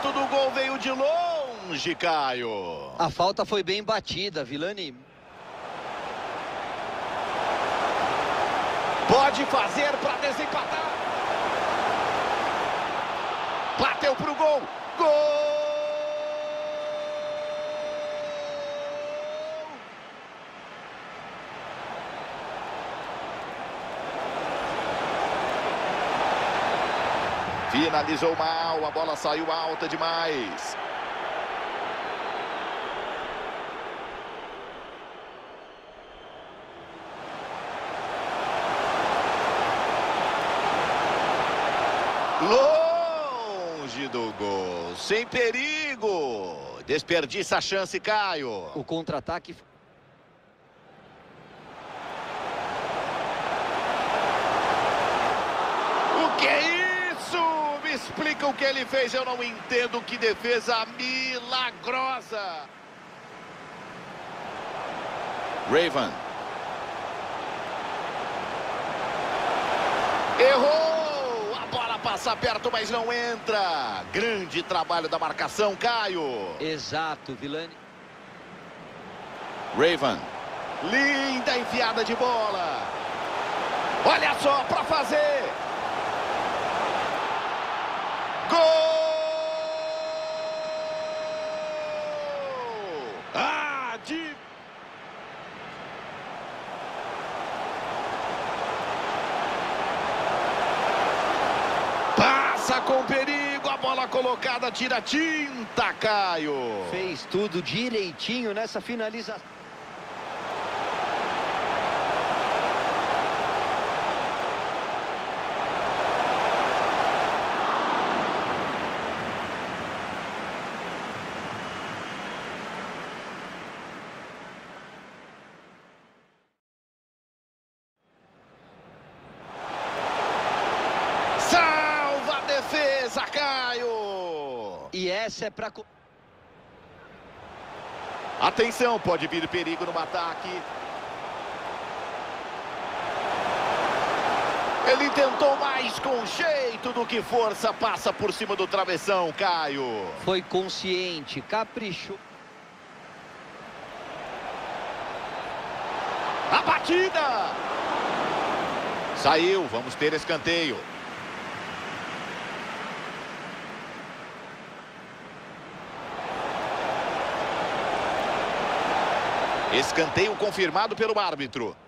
lançamento do gol veio de longe, Caio. A falta foi bem batida, Vilani. Pode fazer para desempatar. Bateu pro gol. Gol! Finalizou mal, a bola saiu alta demais. Longe do gol, sem perigo. Desperdiça a chance, Caio. O contra-ataque... O que é isso? Me explica o que ele fez, eu não entendo. Que defesa milagrosa. Raven. Errou! A bola passa perto, mas não entra. Grande trabalho da marcação, Caio. Exato, Vilani. Raven. Linda enfiada de bola. Olha só para fazer. Gol! Ah, de... Passa com perigo, a bola colocada, tira tinta, Caio. Fez tudo direitinho nessa finalização. Salva a defesa, Caio. E essa é para... Atenção, pode vir perigo no ataque. Ele tentou mais com jeito do que força, passa por cima do travessão, Caio. Foi consciente, caprichou. A batida! Saiu, vamos ter escanteio. Escanteio confirmado pelo árbitro.